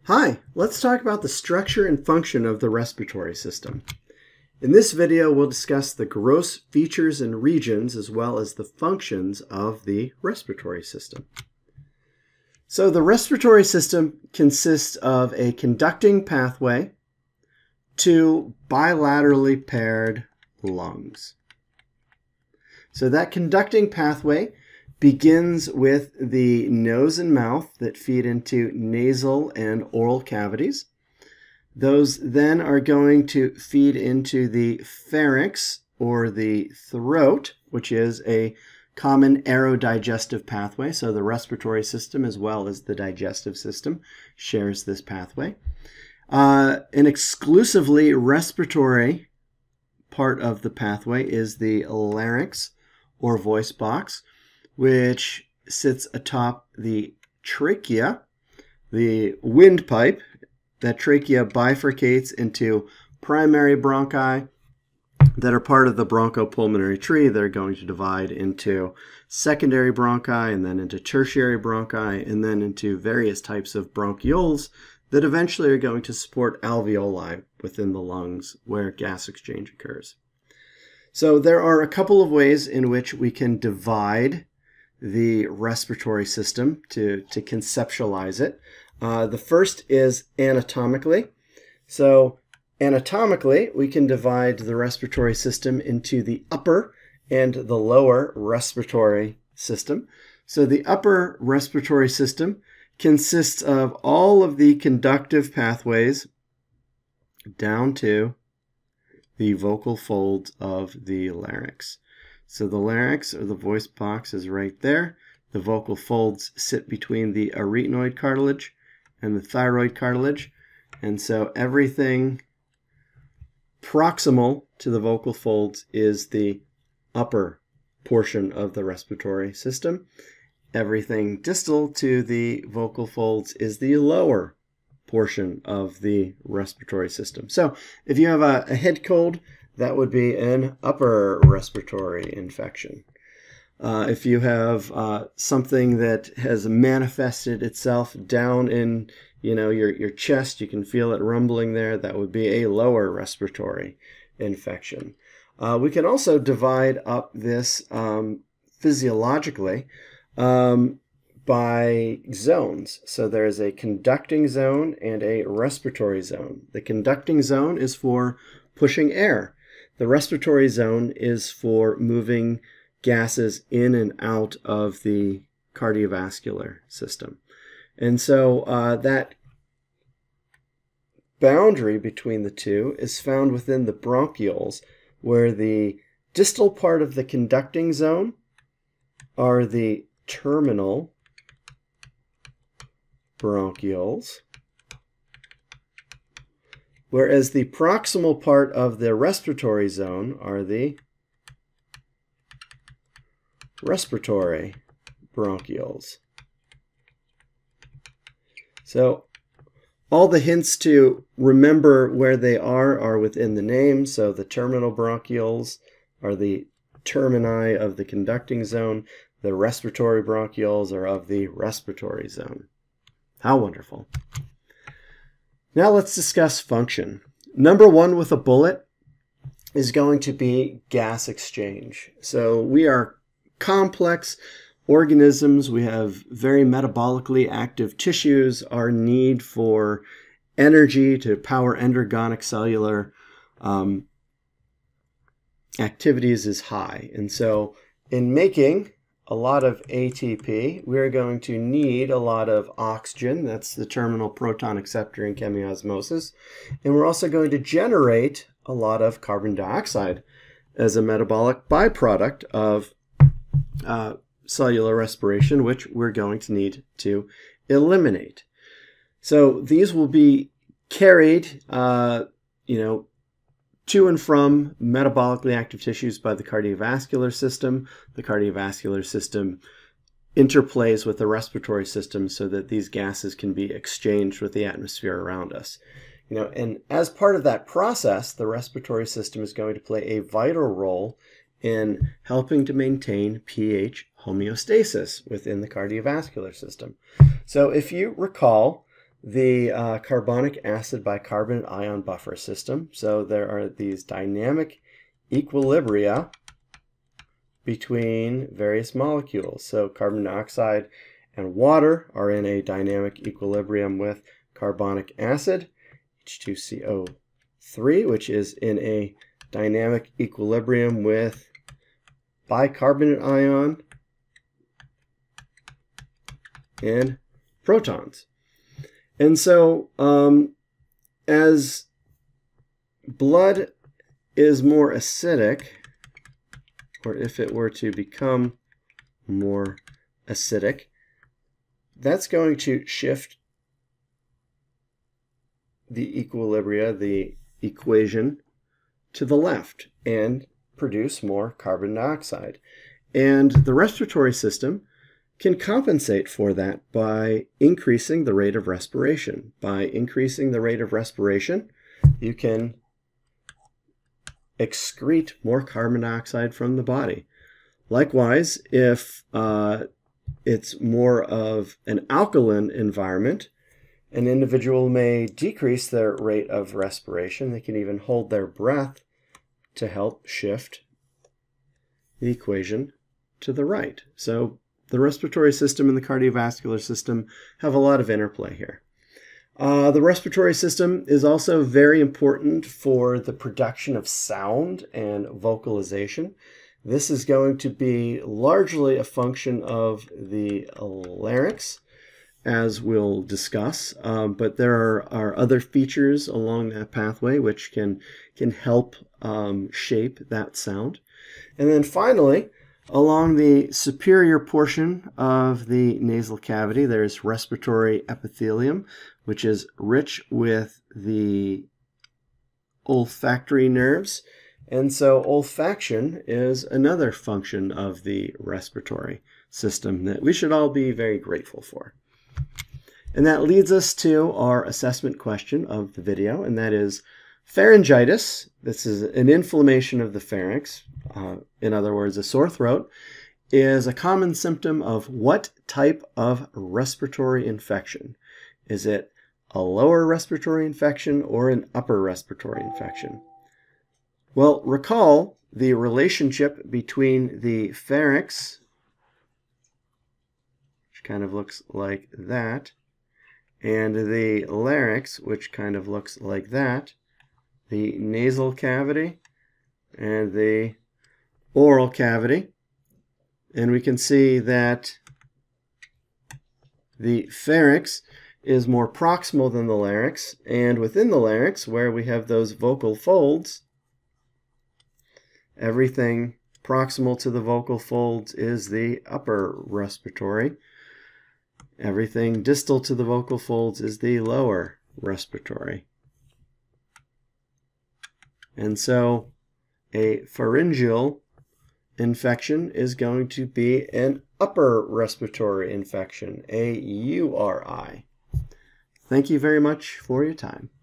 Hi, let's talk about the structure and function of the respiratory system. In this video, we'll discuss the gross features and regions as well as the functions of the respiratory system. So the respiratory system consists of a conducting pathway, two bilaterally paired lungs. So that conducting pathway begins with the nose and mouth that feed into nasal and oral cavities. Those then are going to feed into the pharynx or the throat, which is a common aerodigestive pathway. So the respiratory system as well as the digestive system shares this pathway. An exclusively respiratory part of the pathway is the larynx or voice box, which sits atop the trachea, the windpipe. That trachea bifurcates into primary bronchi that are part of the bronchopulmonary tree that are going to divide into secondary bronchi and then into tertiary bronchi and then into various types of bronchioles that eventually are going to support alveoli within the lungs where gas exchange occurs. So there are a couple of ways in which we can divide the respiratory system to conceptualize it. The first is anatomically. So anatomically, we can divide the respiratory system into the upper and the lower respiratory system. So the upper respiratory system consists of all of the conductive pathways down to the vocal folds of the larynx. So the larynx or the voice box is right there. The vocal folds sit between the arytenoid cartilage and the thyroid cartilage. And so everything proximal to the vocal folds is the upper portion of the respiratory system. Everything distal to the vocal folds is the lower portion of the respiratory system. So if you have a head cold, that would be an upper respiratory infection. If you have something that has manifested itself down in your chest, you can feel it rumbling there, that would be a lower respiratory infection. We can also divide up this physiologically by zones. So there is a conducting zone and a respiratory zone. The conducting zone is for pushing air. The respiratory zone is for moving gases in and out of the cardiovascular system. And so that boundary between the two is found within the bronchioles, where the distal part of the conducting zone are the terminal bronchioles, whereas the proximal part of the respiratory zone are the respiratory bronchioles. So all the hints to remember where they are within the name. So the terminal bronchioles are the termini of the conducting zone. The respiratory bronchioles are of the respiratory zone. How wonderful. Now let's discuss function. Number one with a bullet is going to be gas exchange. So we are complex organisms. We have very metabolically active tissues. Our need for energy to power endergonic cellular activities is high. And so in making a lot of ATP, we're going to need a lot of oxygen. That's the terminal proton acceptor in chemiosmosis. And we're also going to generate a lot of carbon dioxide as a metabolic byproduct of cellular respiration, which we're going to need to eliminate. So these will be carried, to and from metabolically active tissues by the cardiovascular system. The cardiovascular system interplays with the respiratory system so that these gases can be exchanged with the atmosphere around us. And as part of that process, the respiratory system is going to play a vital role in helping to maintain pH homeostasis within the cardiovascular system. So if you recall, the carbonic acid bicarbonate ion buffer system. So there are these dynamic equilibria between various molecules. So carbon dioxide and water are in a dynamic equilibrium with carbonic acid, H2CO3, which is in a dynamic equilibrium with bicarbonate ion and protons. And so as blood is more acidic, or if it were to become more acidic, that's going to shift the equilibria, the equation, to the left and produce more carbon dioxide. And the respiratory system can compensate for that by increasing the rate of respiration. By increasing the rate of respiration, you can excrete more carbon dioxide from the body. Likewise, if it's more of an alkaline environment, an individual may decrease their rate of respiration. They can even hold their breath to help shift the equation to the right. So the respiratory system and the cardiovascular system have a lot of interplay here. The respiratory system is also very important for the production of sound and vocalization. This is going to be largely a function of the larynx, as we'll discuss, but there are other features along that pathway which can help shape that sound. And then finally, along the superior portion of the nasal cavity, there's respiratory epithelium, which is rich with the olfactory nerves. And so olfaction is another function of the respiratory system that we should all be very grateful for. And that leads us to our assessment question of the video, and that is pharyngitis. This is an inflammation of the pharynx. In other words, a sore throat is a common symptom of what type of respiratory infection? Is it a lower respiratory infection or an upper respiratory infection? Well, recall the relationship between the pharynx, which kind of looks like that, and the larynx, which kind of looks like that, the nasal cavity, and the oral cavity. And we can see that the pharynx is more proximal than the larynx, and within the larynx, where we have those vocal folds, everything proximal to the vocal folds is the upper respiratory. Everything distal to the vocal folds is the lower respiratory. And so a pharyngeal infection is going to be an upper respiratory infection, a URI. Thank you very much for your time.